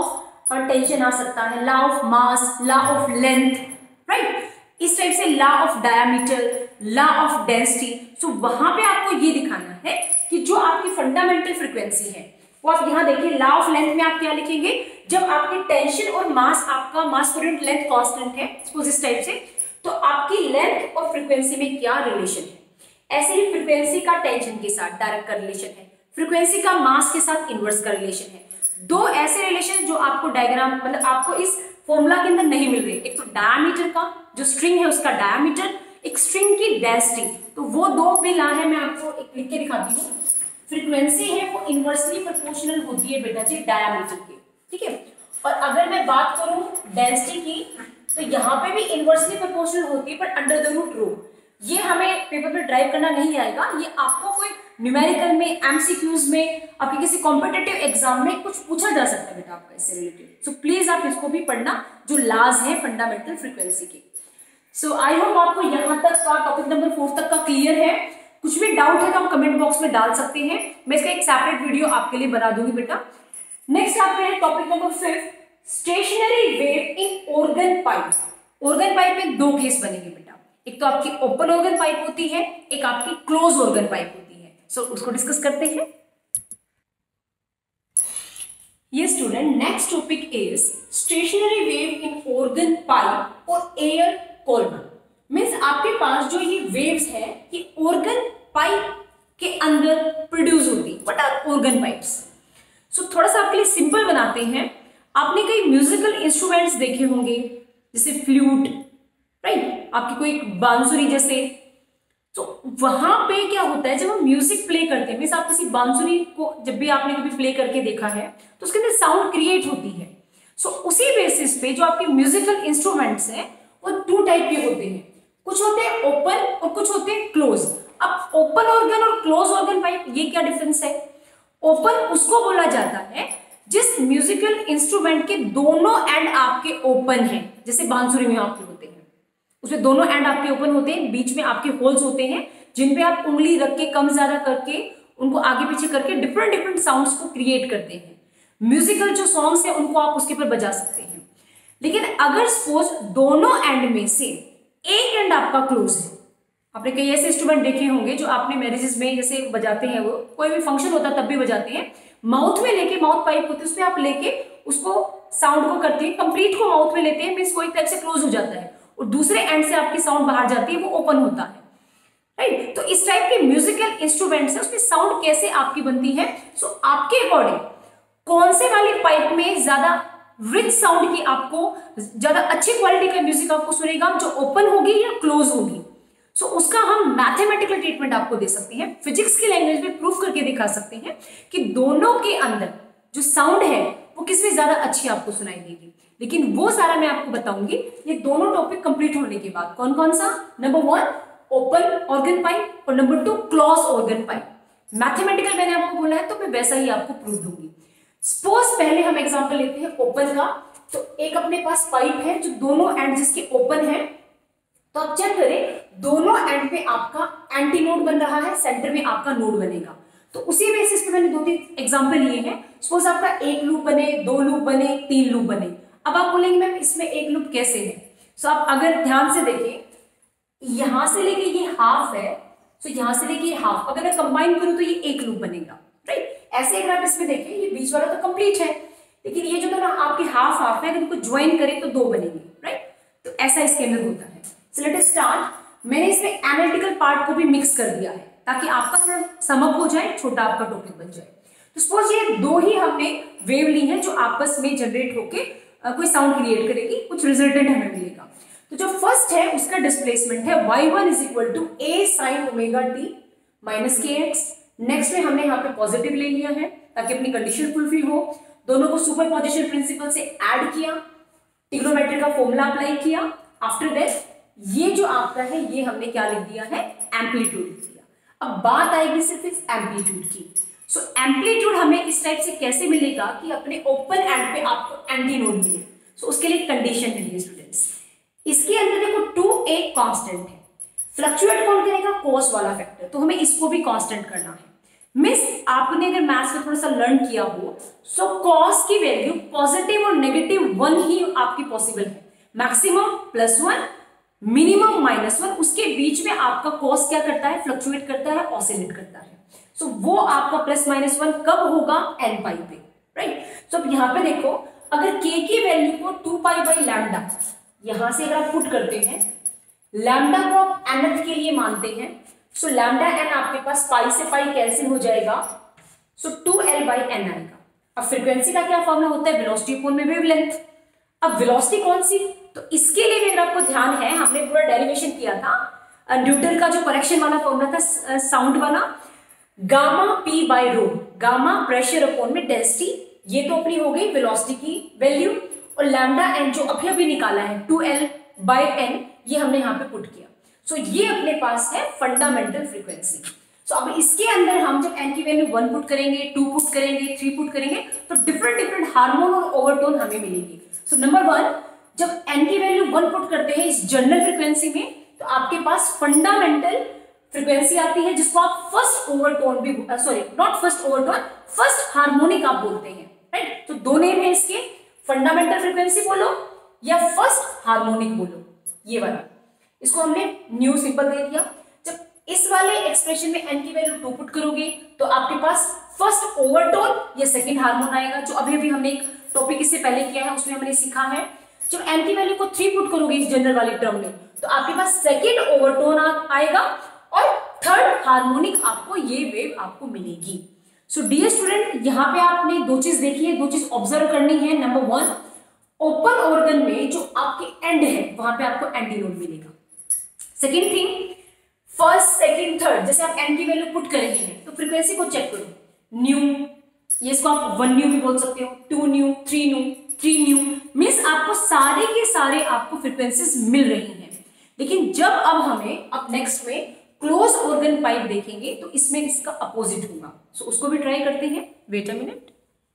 Speaker 1: ऑफ टेंशन आ सकता है, law of mass, law of length, right, इस टाइप से law of diameter, law of density. So वहां पे आपको ये दिखाना है कि जो आपकी फंडामेंटल फ्रीक्वेंसी है वो आप यहाँ देखिए लॉ ऑफ लेंथ में आप क्या लिखेंगे, जब आपकी टेंशन और मास, आपका mass per unit length constant है सपोज इस टाइप से, तो आपकी लेंथ और फ्रीक्वेंसी में क्या रिलेशन है। ऐसे ही फ्रीक्वेंसी का टेंशन के साथ डायरेक्ट का रिलेशन है, फ्रीक्वेंसी का मास के साथ इनवर्स का रिलेशन है। दो ऐसे रिलेशन जो आपको डायग्राम मतलब आपको इस फॉर्मूला के अंदर नहीं मिल रहे, एक तो डायमीटर का जो स्ट्रिंग है उसका डायमीटर, एक स्ट्रिंग की डेंसिटी, तो वो दो भी ला है, मैं आपको एक लिख के दिखाती हूँ। फ्रीक्वेंसी है वो इनवर्सली प्रोपोर्शनल होती है बेटा जी डायमीटर की, ठीक है। और अगर मैं बात करूं डेंसिटी की तो यहाँ पे भी इनवर्सली प्रोपोर्शनल होती है पर अंडर द रूट रो। ये हमें पेपर पे ड्राइव करना नहीं आएगा, ये आपको कोई न्यूमेरिकल में, एमसीक्यूज में, आपके किसी कॉम्पिटिटिव एग्जाम में कुछ पूछा जा सकता है बेटा आपका इससे रिलेटेड। सो प्लीज आप इसको भी पढ़ना, जो लाज है फंडामेंटल फ्रीक्वेंसी की। सो आई होप आपको यहाँ तक का टॉपिक नंबर फोर तक का क्लियर है। कुछ भी डाउट है तो आप कमेंट बॉक्स में डाल सकते हैं, मैं इसका एक सेपरेट वीडियो आपके लिए बना दूंगी बेटा। नेक्स्ट आते हैं topic number fifth, stationary wave in organ pipe. Organ pipe में दो केस बनेंगे बेटा, एक तो आपकी ओपन ऑर्गन पाइप होती है, एक आपकी क्लोज ऑर्गन पाइप होती है। सो so, उसको डिस्कस करते हैं। ये student next topic is stationary wave in organ pipe और एयर कॉलम। मीन्स आपके पास जो ये वेव्स है ये ऑर्गन पाइप के अंदर प्रोड्यूस होती है। What are organ pipes? So थोड़ा सा आपके लिए सिंपल बनाते हैं। आपने कई म्यूजिकल इंस्ट्रूमेंट्स देखे होंगे जैसे फ्लूट, राइट, आपकी कोई बांसुरी जैसे। तो वहां पे क्या होता है जब हम म्यूजिक प्ले करते हैं, मीन्स आप किसी बांसुरी को जब भी आपने कभी प्ले करके देखा है तो उसके अंदर साउंड क्रिएट होती है। सो so, उसी बेसिस पे जो आपके म्यूजिकल इंस्ट्रूमेंट्स हैं वो टू टाइप के होते हैं, कुछ होते हैं ओपन और कुछ होते हैं क्लोज। अब ओपन ऑर्गन और क्लोज ऑर्गन पाइप ये क्या डिफरेंस है? ओपन उसको बोला जाता है जिस म्यूजिकल इंस्ट्रूमेंट के दोनों एंड आपके ओपन हैं, जैसे बांसुरी में आपके होते हैं, उसमें दोनों एंड आपके ओपन होते हैं, बीच में आपके होल्स होते हैं जिन पे आप उंगली रख के कम ज्यादा करके उनको आगे पीछे करके डिफरेंट डिफरेंट साउंड्स को क्रिएट करते हैं। म्यूजिकल जो सॉन्ग्स हैं उनको आप उसके ऊपर बजा सकते हैं। लेकिन अगर सपोज दोनों एंड में से एक एंड आपका क्लोज है, आपने कई ऐसे इंस्ट्रूमेंट देखे होंगे जो आपने मैरिजेस में जैसे बजाते हैं, वो कोई भी फंक्शन होता है तब भी बजाते हैं, माउथ में लेके, माउथ पाइप होती है उसमें आप लेके उसको साउंड को करते हैं, कंप्लीट को माउथ में लेते हैं, मीन्स कोई टाइप से क्लोज हो जाता है और दूसरे एंड से आपकी साउंड बाहर जाती है, वो ओपन होता है, राइट। तो इस टाइप के म्यूजिकल इंस्ट्रूमेंट्स है, उसमें साउंड कैसे आपकी बनती है? सो so, आपके अकॉर्डिंग कौन से वाली पाइप में ज्यादा रिच साउंड की आपको ज्यादा अच्छी क्वालिटी का म्यूजिक आपको सुनेगा, जो ओपन होगी या क्लोज होगी? सो so, उसका हम मैथमेटिकल ट्रीटमेंट आपको दे सकते हैं, फिजिक्स की लैंग्वेज में प्रूफ करके दिखा सकते हैं कि दोनों के अंदर जो साउंड है वो किसमें ज्यादा अच्छी आपको सुनाई देगी। लेकिन वो सारा मैं आपको बताऊंगी ये दोनों टॉपिक कंप्लीट होने के बाद। कौन कौन सा? Number one open organ pipe और number two close organ pipe. Mathematical मैंने आपको बोला है तो मैं वैसा ही आपको प्रूफ दूंगी। सपोज पहले हम एग्जांपल लेते हैं ओपन का। तो एक अपने पास पाइप है जो दोनों एंड जिसके ओपन है, तो आप चेक करें दोनों एंड पे आपका एंटी नोड बन रहा है, सेंटर में आपका नोड बनेगा। तो उसी बेसिस पे मैंने दो तीन एग्जांपल लिए हैं। सपोज आपका एक लूप बने, दो लूप बने, तीन लूप बने। अब आप बोलेंगे मैम इसमें एक लूप कैसे है? सो आप अगर ध्यान से देखें, यहां से लेके ये हाफ है, तो यहां से लेके ये हाफ, अगर मैं कंबाइन करूं तो ये एक लूप बनेगा, राइट। ऐसे अगर आप इसमें देखें ये बीच वाला तो कंप्लीट है, लेकिन ये जो दोनों आपके हाफ हाफ है, अगर इनको ज्वाइन करें तो दो बनेंगे, राइट। तो ऐसा इसके अंदर होता है। So let us start. मैंने इसमें एनालिटिकल पार्ट को भी मिक्स कर दिया है ताकि आपका थोड़ा समअप हो जाए, छोटा आपका टॉपिक बन जाए। तो सपोज ये दो ही हमने वेव ली है जो आपस में जनरेट होके कोई साउंड क्रिएट करेगी, कुछ रिजल्टेंट हमें मिलेगा। तो जो फर्स्ट है उसका डिस्प्लेसमेंट है y one is equal to A sine omega T minus के एक्स। नेक्स्ट में हमने यहाँ पे पॉजिटिव ले लिया है ताकि अपनी कंडीशन फुलफिल हो। दोनों को सुपरपोजिशन प्रिंसिपल से ऐड किया, ट्रिग्नोमेट्री का फॉर्मूला अप्लाई किया। आफ्टर दैट ये जो आपका है ये हमने क्या लिख दिया है, एम्पलीट्यूड लिख दिया। अब बात आएगी सिर्फ इस एम्पलीट्यूड की। सो so, एम्पलीट्यूड हमें इस टाइप से कैसे मिलेगा कि अपने ओपन एंड पे आपको एंटी नोड मिले। सो so, उसके लिए कंडीशन मिली स्टूडेंट्स। इसके अंदर देखो टू एक कांस्टेंट है, फ्लक्चुएट कौन करेगा, कॉस वाला फैक्टर, तो हमें इसको भी कांस्टेंट करना है। मिस आपने अगर मैथ्स में थोड़ा सा लर्न किया हो, सो कॉस की वैल्यू पॉजिटिव और नेगेटिव वन ही आपकी पॉसिबल है। Maximum plus one, minimum minus one, उसके बीच में आपका कॉस क्या करता है, फ्लक्चुएट करता है, ऑसिलेट करता है। सो so, वो आपका प्लस माइनस वन कब होगा, एन पाई पे, राइट। सो अब यहाँ पे देखो, अगर के की वैल्यू को टू पाई बाई लैम्डा यहां से अगर आप पुट करते हैं, लैम्डा को आप एनथ के लिए मानते हैं, सो लैम्डा एन आपके पास पाई से पाई कैंसिल हो जाएगा, so two l by n आएगा। अब फ्रीक्वेंसी का क्या फॉर्मूला होता है, वेलोसिटी अपॉन में वेवलेंथ। अब वेलोसिटी कौन सी, तो इसके लिए भी अगर आपको ध्यान है, हमने पूरा डेरिवेशन किया था, न्यूटन का जो करेक्शन वाला फॉर्मूला था साउंड वाला, gamma P by rho, gamma pressure upon में डेंसिटी, ये तो अपनी हो गई वेलोसिटी की वैल्यू, और लैम्डा एन जो अभी अभी निकाला है टू एल बाई एन, ये हमने यहाँ पे पुट किया। सो so, ये अपने पास है फंडामेंटल फ्रीक्वेंसी। सो अब इसके अंदर हम जब एन की वैल्यू वन पुट करेंगे, टू पुट करेंगे, थ्री पुट करेंगे, तो डिफरेंट डिफरेंट हार्मोन और ओवरटोन हमें मिलेंगे। सो नंबर वन, जब एन की वैल्यू वन पुट करते हैं इस जनरल फ्रीक्वेंसी में, तो आपके पास फंडामेंटल फ्रीक्वेंसी आती है जिसको आप फर्स्ट ओवरटोन भी, sorry not first overtone, first harmonic आप बोलते हैं, राइट। तो दो नेम है इसके, फंडामेंटल फ्रीक्वेंसी बोलो या फर्स्ट हार्मोनिक बोलो, ये वाला। इसको हमने न्यू सिंपल दे दिया। जब इस वाले एक्सप्रेशन में एन की वैल्यू टू पुट करोगे तो आपके पास फर्स्ट ओवरटोन या सेकंड हार्मोन आएगा, जो अभी अभी हमने एक टॉपिक इससे पहले किया है उसमें हमने सीखा है। जब एन की वैल्यू को थ्री पुट करोगे इस जनरल वाले टर्म में, तो आपके पास सेकंड ओवरटोन आएगा और थर्ड हार्मोनिक आपको ये वेव आपको मिलेगी। सो डियर स्टूडेंट, यहाँ पे आपने दो चीज देखी है, दो चीज ऑब्जर्व करनी है। नंबर वन, ओपन ऑर्गन में जो आपके एंड है वहां पे आपको एंटी नोड मिलेगा। Second thing, first second third, जैसे आप एन की वैल्यू पुट कर रहे हैं तो फ्रीक्वेंसी को चेक करो, न्यू, ये इसको आप वन न्यू भी बोल सकते हो, two nu, three nu, three nu, means आपको सारे के सारे आपको फ्रीक्वेंसीज मिल रही हैं। लेकिन जब अब हमें अब नेक्स्ट में क्लोज ऑर्गन पाइप देखेंगे तो इसमें इसका अपोजिट होगा। सो so, उसको भी ट्राई करते हैं। Wait a minute.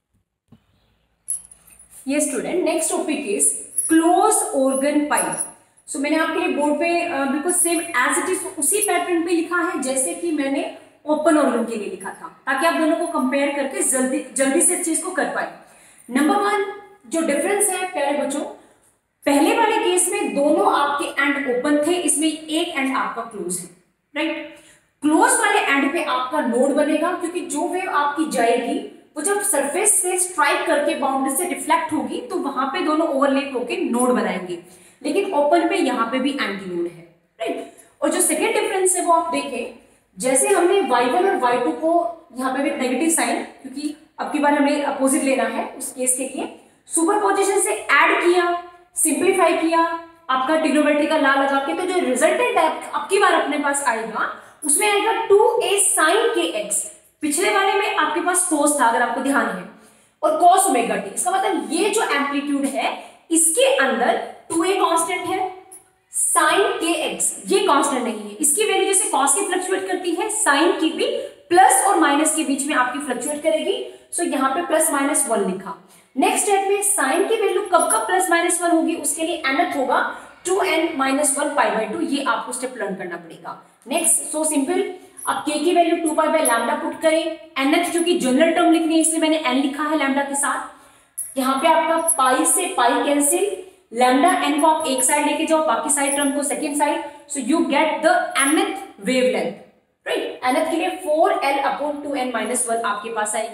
Speaker 1: ये student, next topic is close organ pipe. So मैंने आपके लिए बोर्ड पे बिल्कुल सेम एज इट इज उसी पैटर्न पे लिखा है जैसे कि मैंने ओपन ऑर्गन के लिए लिखा था, ताकि आप दोनों को कंपेयर करके जल्दी जल्दी से इस चीज को कर पाए। नंबर वन जो डिफरेंस है प्यारे बच्चों, पहले वाले केस में दोनों आपके एंड ओपन थे, इसमें एक एंड आपका क्लोज है, राइट। क्लोज वाले एंड पे आपका नोड बनेगा, क्योंकि जो वेव आपकी जाएगी वो जब सरफेस से स्ट्राइक करके बाउंड्री से रिफ्लेक्ट होगी तो वहां पे दोनों ओवरलैप होके नोड बनाएंगे। लेकिन ओपन पे यहाँ पे भी एंटी नोड है, राइट। और जो सेकेंड डिफरेंस है वो आप देखें, जैसे हमने वाई वन और वाई टू को यहाँ पे भी नेगेटिव साइन, क्योंकि अब की बार हमें अपोजिट लेना है उस केस के लिए, सुपरपोजिशन से ऐड किया, सिंप्लीफाई किया, आपका ट्रिग्नोमेट्री का ला लगा के, तो जो रिजल्टेंट अब की बार अपने पास आएगा उसमें आएगा two A sine k x. पिछले वाले में आपके पास कोस था अगर आपको ध्यान है, और कॉस ओमेगा टी। इसका मतलब ये जो एम्पलीट्यूड है इसके अंदर टू ए कांस्टेंट है, साइन के एक्स ये कांस्टेंट नहीं है। इसकी वैल्यू जैसे कॉस की फ्लक्चुएट करती है, साइन की भी प्लस और माइनस के बीच में आपकी फ्लक्चुएट करेगी। सो यहाँ पे प्लस माइनस वन लिखा। नेक्स्ट स्टेप में साइन की वैल्यू कब कब प्लस माइनस वन होगी उसके लिए एनथ होगा two n minus one pi by two, ये आपको स्टेप लर्न करना पड़ेगा। नेक्स्ट सो सिंपल, आप के की value two pi by lambda put करें, एनथ क्योंकि जनरल टर्म लिखनी है इसलिए मैंने एन लिखा है लैम्डा के साथ। यहाँ पे आपका पाई से पाई कैंसिल, लैम्डा एन को आप एक साइड लेके जाओ, बाकी साइड टर्म को second side, so you get the nth wavelength, right. Nth के लिए four l upon two n minus one आपके पास आएगा।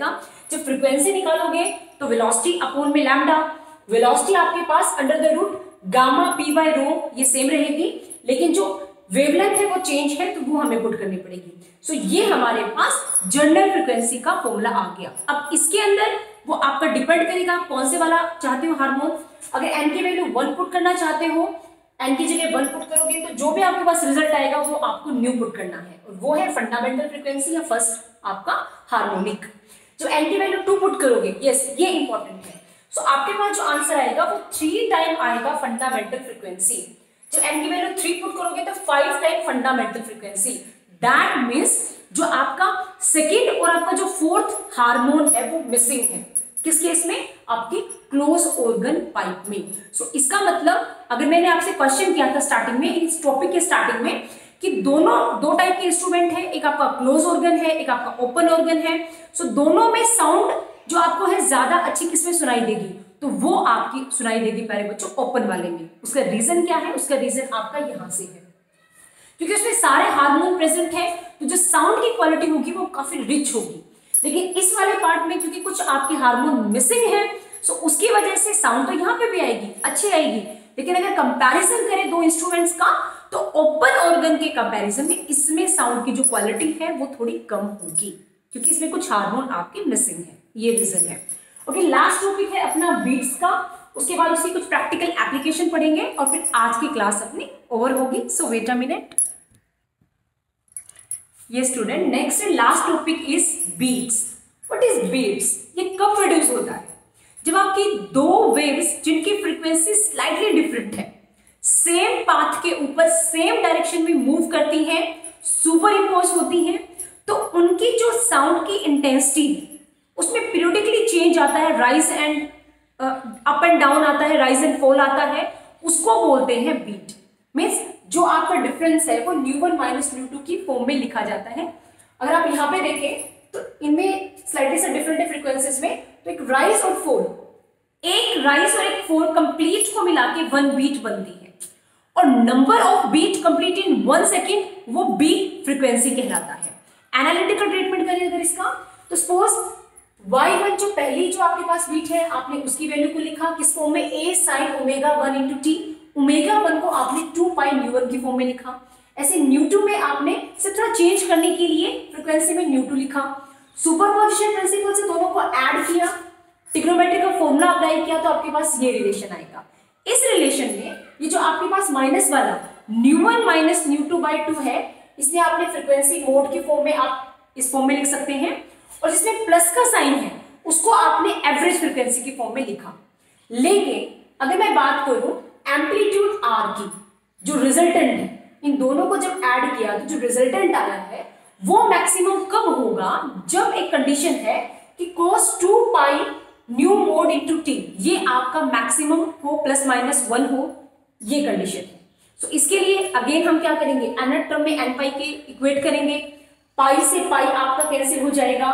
Speaker 1: जब फ्रीक्वेंसी निकालोगे तो वेलोसिटी अपॉन में लैम्डा, वेलोसिटी आपके पास under the root gamma P by rho ये सेम रहेगी, लेकिन जो वेवलेंथ है वो चेंज है तो वो हमें पुट करनी पड़ेगी। सो so, ये हमारे पास जनरल फ्रीक्वेंसी का फॉर्मूला आ गया। अब इसके अंदर वो आपका डिपेंड करेगा कौन से वाला चाहते हो हार्मोन। अगर एन की वैल्यू वन पुट करना चाहते हो, एन की जगह वन पुट करोगे तो जो भी आपके पास रिजल्ट आएगा वो आपको न्यू पुट करना है, और वो है फंडामेंटल फ्रीक्वेंसी या फर्स्ट आपका हार्मोनिक। जो एन की वैल्यू टू पुट करोगे, यस ये इंपॉर्टेंट है, सो so, आपके पास जो आंसर आएगा वो थ्री टाइम आएगा फंडामेंटल फ्रीक्वेंसी। जो एन की वैल्यू थ्री पुट करोगे तो five time fundamental frequency. That means जो आपका सेकेंड और आपका जो फोर्थ हार्मोन है वो मिसिंग है। किस केस में? आपकी क्लोज ऑर्गन पाइप में। सो so, इसका मतलब अगर मैंने आपसे क्वेश्चन किया था स्टार्टिंग में, इस टॉपिक के स्टार्टिंग में, कि दोनों दो टाइप के इंस्ट्रूमेंट है, एक आपका क्लोज ऑर्गन है, एक आपका ओपन ऑर्गन है। सो so, दोनों में साउंड जो आपको है ज्यादा अच्छी किसमें सुनाई देगी, तो वो आपकी सुनाई देगी प्यारे बच्चों ओपन वाले में। उसका रीजन क्या है? उसका रीजन आपका यहां से है, क्योंकि उसमें सारे हार्मोन प्रेजेंट है, तो जो साउंड की क्वालिटी होगी वो काफी रिच होगी। लेकिन इस वाले पार्ट में क्योंकि कुछ आपके हार्मोन मिसिंग है, सो उसकी वजह से साउंड तो यहाँ पे भी आएगी, अच्छी आएगी, लेकिन अगर कंपैरिजन करें दो इंस्ट्रूमेंट्स का तो ओपन ऑर्गन के कंपैरिजन में इसमें साउंड की जो क्वालिटी है वो थोड़ी कम होगी, क्योंकि इसमें कुछ हार्मोन आपके मिसिंग है, ये रीजन है। ओके, लास्ट टॉपिक है अपना बीट्स का, उसके बाद उसकी कुछ प्रैक्टिकल एप्लीकेशन पढ़ेंगे और फिर आज की क्लास अपनी ओवर होगी। So wait a minute. ये student next and last topic is beats. What is beats? ये कब प्रोड्यूस होता है? जब आपकी दो वेव्स जिनकी फ्रीक्वेंसी स्लाइटली डिफरेंट है, सेम पाथ के ऊपर सेम डायरेक्शन में मूव करती हैं, सुपर इम्पोज होती हैं, तो उनकी जो साउंड की इंटेंसिटी उसमें पीरियोडिकली चेंज आता है, rise and up and down आता है, राइज एंड फॉल आता है, उसको बोलते हैं बीट। मीन्स जो आपका डिफरेंस है वो nu one minus nu two की फॉर्म में लिखा जाता है। अगर आप यहाँ पे देखें तो इनमें स्लाइटली सा डिफरेंट है फ्रीक्वेंसीज में, तो एक राइज और फॉल, एक राइज और एक फॉल कंप्लीट को मिला के वन बीट बनती है, और number of beat complete in one second वो बीट फ्रीक्वेंसी कहलाता है। एनालिटिकल ट्रीटमेंट करें अगर इसका, तो सपोज वाई वन जो पहली जो आपके पास बीट है आपने उसकी वैल्यू को लिखा किस फॉर्म में? A sine omega one into t. Omega one को आपने टू पाई न्यू वन की फॉर्म में लिखा। ऐसे न्यू टू में आपने सिर्फ थोड़ा चेंज करने के लिए फ्रीक्वेंसी में न्यू टू लिखा। सुपरपोजिशन प्रिंसिपल से दोनों को ऐड किया, ट्रिग्नोमेट्री का फॉर्मूला अप्लाई किया, तो आपके पास ये रिलेशन आएगा। इस रिलेशन में ये जो आपके पास माइनस वाला nu one minus nu two by two है, इसलिए आपने फ्रीक्वेंसी मोड की फॉर्म में आप इस फॉर्म में लिख सकते हैं, और जिसमें प्लस का साइन है उसको आपने एवरेज फ्रीक्वेंसी की फॉर्म में लिखा। लेकिन अगर मैं बात करूं एम्पलीट्यूड आर की, जो रिजल्टेंट है, इन दोनों को जब ऐड किया तो जो रिजल्टेंट आया है वो मैक्सिमम कब होगा? जब एक कंडीशन है कि cos two pi nu mode into t, ये आपका मैक्सिमम हो, प्लस माइनस वन हो, ये कंडीशन है। सो so, इसके लिए अगेन हम क्या करेंगे? nth टर्म में एन पाई के इक्वेट करेंगे, पाई से पाई आपका कैंसिल हो जाएगा।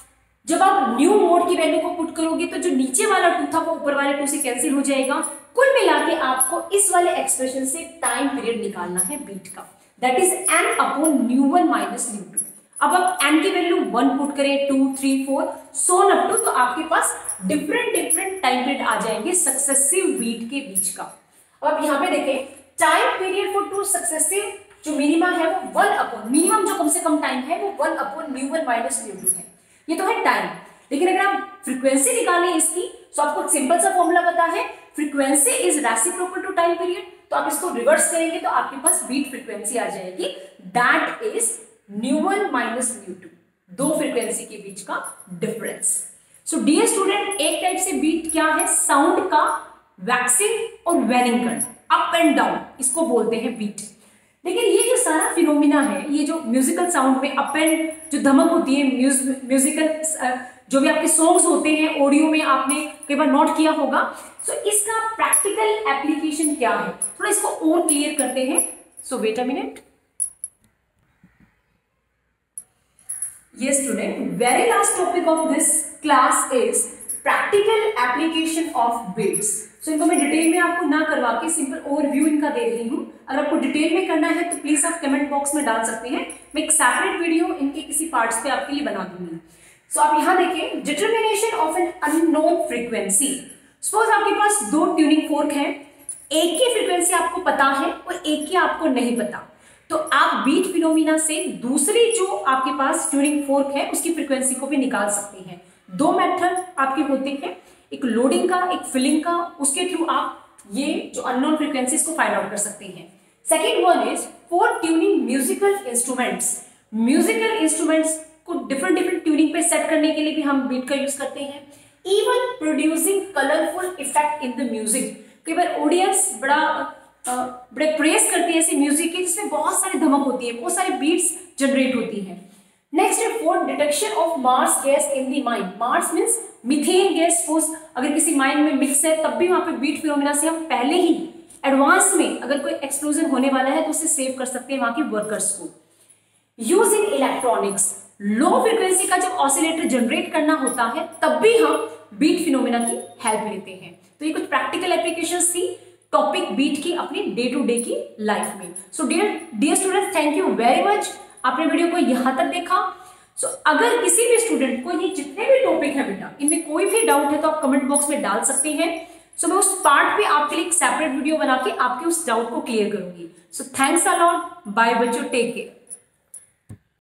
Speaker 1: जब आप न्यू मोड की वैल्यू को पुट करोगे तो जो नीचे वाला टू था वो ऊपर वाले टू से कैंसिल हो जाएगा। कुल मिला के आपको इस वाले एक्सप्रेशन से टाइम पीरियड निकालना है बीट का, that is n upon nu one minus nu two. अब आप एन की वैल्यू वन पुट करें, two, three, four, so up to, तो आपके पास डिफरेंट डिफरेंट टाइम पीरियड आ जाएंगे सक्सेसिव बीट के बीच का। अब आप यहाँ पे देखें time period for two successive जो मिनिमा है वो वन अपॉन, मिनिमम जो कम से कम टाइम है वो one upon nu one minus nu two है। ये तो है टाइम, लेकिन अगर आप फ्रीक्वेंसी निकालें इसकी तो आपको सिंपल सा फॉर्मूला पता है, frequency is reciprocal to time period, तो आप इसको रिवर्स करेंगे तो आपके पास बीट फ्रीक्वेंसी आ जाएगी, that is nu one minus nu two, दो फ्रीक्वेंसी के बीच का डिफरेंस। सो डियर स्टूडेंट, एक टाइप से बीट क्या है? साउंड का वैक्सिंग और वेनिंग करना, अप एंड डाउन, इसको बोलते हैं बीट। लेकिन ये जो सारा फिनोमिना है, ये जो म्यूजिकल साउंड में अप एंड जो धमक होती है, म्यूज, म्यूजिकल जो भी आपके सॉन्ग्स होते हैं ऑडियो में आपने कई बार नोट किया होगा, सो so, इसका प्रैक्टिकल एप्लीकेशन क्या है, थोड़ा इसको और क्लियर करते हैं। So wait a minute. ये student, very last topic of this class is practical application of beats. So इनको मैं डिटेल में आपको ना करवा के सिंपल ओवरव्यू इनका दे रही हूँ। अगर आपको डिटेल में करना है तो प्लीज आप कमेंट बॉक्स में डाल सकते हैं, मैं एक सेपरेट वीडियो इनके किसी पार्ट्स पे आपके लिए बना दूंगी। सो so, आप यहां देखिए, determination of an unknown frequency. Suppose आपके पास दो ट्यूनिंग फोर्क हैं, एक की फ्रीक्वेंसी आपको पता है और एक की आपको नहीं पता, तो आप बीट फिनोमिना से दूसरी जो आपके पास ट्यूनिंग फोर्क है उसकी फ्रीक्वेंसी को भी निकाल सकते हैं। दो मेथड आपके होते हैं, एक लोडिंग का, एक फिलिंग का, उसके थ्रू आप ये जो अननोन फ्रीक्वेंसीज को फाइंड आउट कर सकते हैं। Second one is for tuning musical instruments. Musical instruments को डिफरेंट डिफरेंट ट्यूनिंग पे सेट करने के लिए भी हम बीट का यूज करते हैं। Even producing colourful effect in the music. कई बार ऑडियंस बड़ा आ, बड़े प्रेस करती है ऐसे म्यूजिक की जिसमें बहुत सारी धमक होती है, बहुत सारी बीट्स जनरेट होती है। नेक्स्ट है for detection of marsh gas in the mine. Marsh means methane gas. Suppose अगर किसी माइन में मिक्स है तब भी वहां पे बीट फिनोमिना से हम पहले ही एडवांस में अगर कोई एक्सप्लोजन होने वाला है तो उसे सेव कर सकते हैं वहां के वर्कर्स को। Use in electronics. Low frequency का जब ऑसिलेटर जनरेट करना होता है तब भी हम बीट फिनोमिना की हेल्प लेते हैं। तो ये कुछ प्रैक्टिकल एप्लीकेशंस थी टॉपिक बीट की अपनी डे टू डे की लाइफ में। So dear dear students, thank you very much, आपने वीडियो को यहां तक देखा। सो so, अगर किसी भी स्टूडेंट को ये जितने भी टॉपिक है बेटा इनमें कोई भी डाउट है तो आप कमेंट बॉक्स में डाल सकते हैं। सो so, मैं उस पार्ट पे आपके लिए एक सेपरेट वीडियो बना के आपके उस डाउट को क्लियर करूंगी। So thanks a lot, bye बच्चों, टेक केयर।